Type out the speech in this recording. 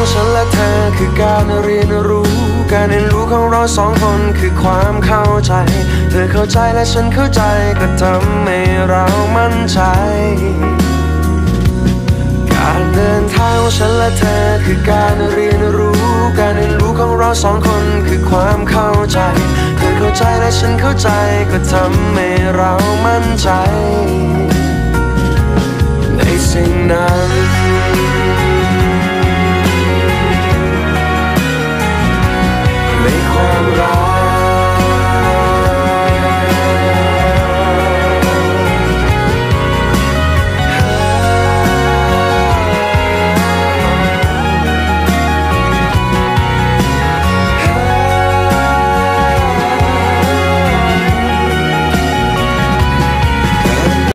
ฉันและเธอคือการเรียนรู้การเรียนรู้ของเราสองคนคือความเข้าใจเธอเข้าใจและฉันเข้าใจก็ทำให้เรามั่นใจการเดินทางของฉันและเธอคือการเรียนรู้การเรียนรู้ของเราสองคนคือความเข้าใจเธอเข้าใจและฉันเข้าใจก็ทำให้เรามั่นใจ